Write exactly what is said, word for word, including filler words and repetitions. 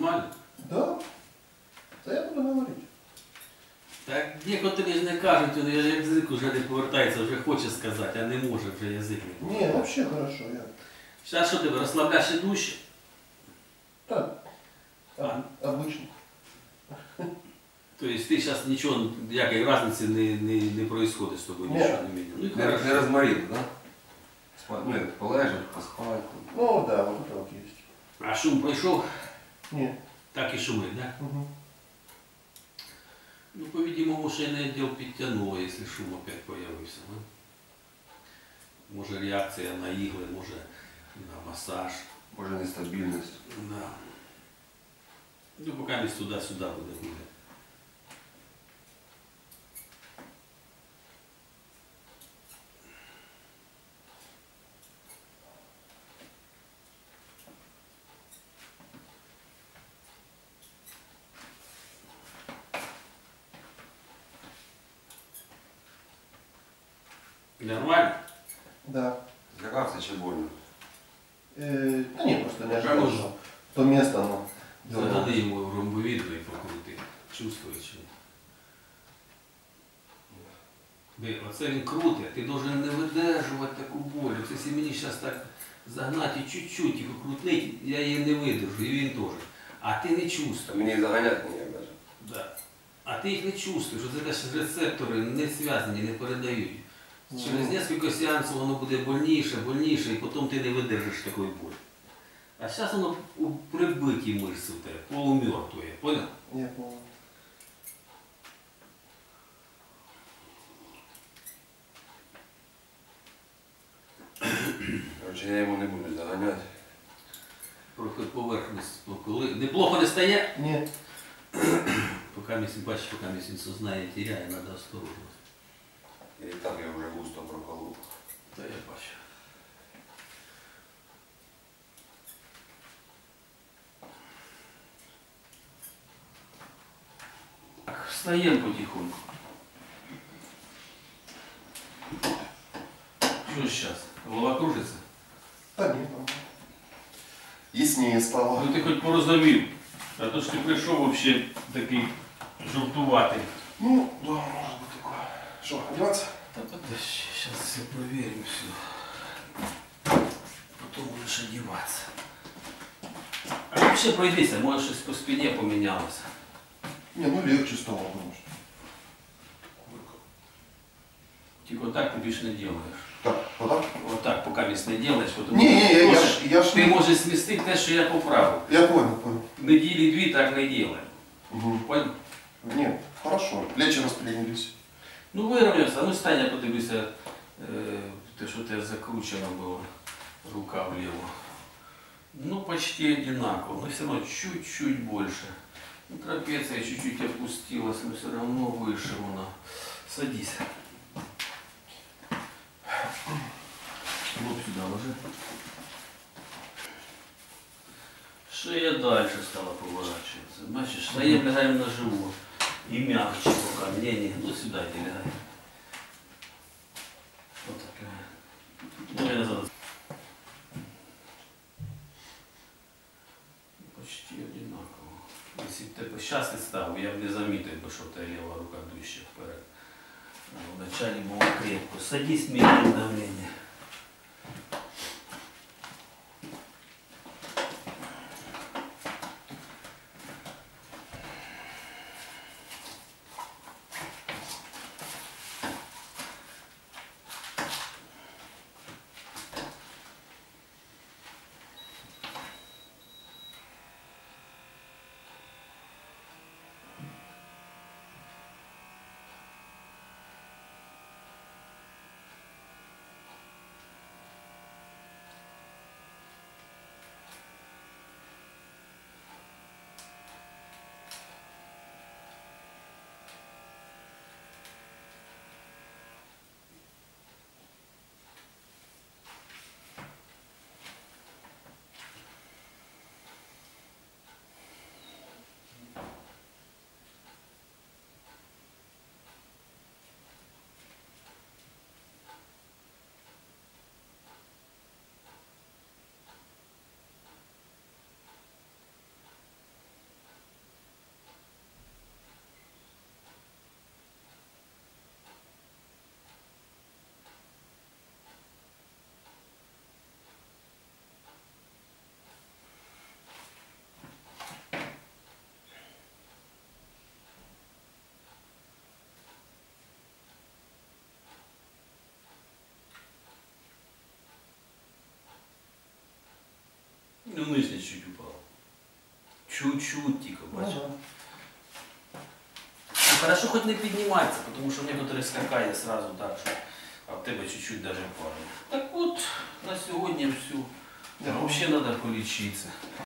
Нормально? Да. Та я буду говорити. Так некоторі ж не кажуть, він язик вже не повертається, вже хоче сказати, а не може вже язик не Ні, повертається. взагалі хорошо. Я... Зараз що тебе, розслабляєш дужче? Так. А? Обично. Тобто ти зараз нічого, ніякої різниці не, не, не происходит з тобою, Ні. нічого не міняє. Ну, і Не, хорошо. не розморили, да? Спать, ну, полежать, поспать. Ну да, вот это вот есть. А шум пройшов, Ні. так і шумить, да? Угу. Ну, по-видимому, шейний відділ підтягнуло, якщо шум опять появився. Да? Може реакція на ігли, може на масаж. Може нестабільність. Да. Ну, поки ми туди-сюди буде гуляти. Нормально? Да. Злякався чи больно? Э, да нет, просто не Хорошо. ожидал. То место, оно. Загадай йому ромбовідно і покрути. Чувствує чи ні? Диви, оце він крутить, ти должен не видержувати таку боль. Це якщо мені зараз так загнати і чуть-чуть його крутнити, я її не видержу, і він теж. А ти не Та чувствуєш. мені і заганяти ніяк навіть. Да. А ти їх не чувствуєш, це ж рецептори не зв'язані, не передають. Через кілька сеансів воно буде больніше, больніше, і потім ти не видержиш такої болі. А зараз воно у прибитій мишці в тебе, полумертвої, понял? Я понял. Короче, я йому не буду заганяти. Трохи поверхність, коли неплохо не стає, Нет. поки місін бачиш, поки місін сознає, теряє, треба осторожно. І так я вже густо проколов. Та я бачу. Так, встаємо потихоньку. Що зараз? Голова кружиться? Да нет. Яснее стало. Ну ти хоч порозумів. А то ж ти прийшов взагалі такий жовтуватий. Ну, да, может быть такое. Что, одеваться? Та подожди, сейчас все проверим все. Потом будешь одеваться. А вообще пройдись, а может что-то по спине поменялось. Не, ну легче стало, конечно. Тільки вот так ты більше не делаешь. Так, вот так? Вот так, пока місць не делаешь. Потом Не, не, я, я, можеш, ж- я ж... ти можеш смістити те, що я поправив. Я понял, понял. Неділі дві так не делаем. Угу. Понял? Нет, хорошо. Плечи распрямились. Ну виравнявся, ну стань, я подивися, е, те, що у тебе закручено було, рука вліво. Ну почти одинаково, но все равно чуть-чуть больше. Ну, трапеция чуть-чуть опустилась, но все равно выше она. Садись. Лоб сюда ложи. Шея дальше стала поворачиваться. Бачишь, стоим, лягаем на живот. И мягче пока. Не, не, ну сюда иди лягай. Вот так лягай. Ну, я назад. Почти одинаково. Если б тебе сейчас ставив, я б не замітив, що в тебе ліва рука дужче вперед. А вначале було крепко. Садись, медленно давление. Чуть-чуть тільки, бачиш. Ага. Ну, хорошо хоть не піднімається, тому що в некоторых скакає сразу так, що а в тебе чуть-чуть даже падає. Так от, на сьогодні все. Я Вообще надо полечиться.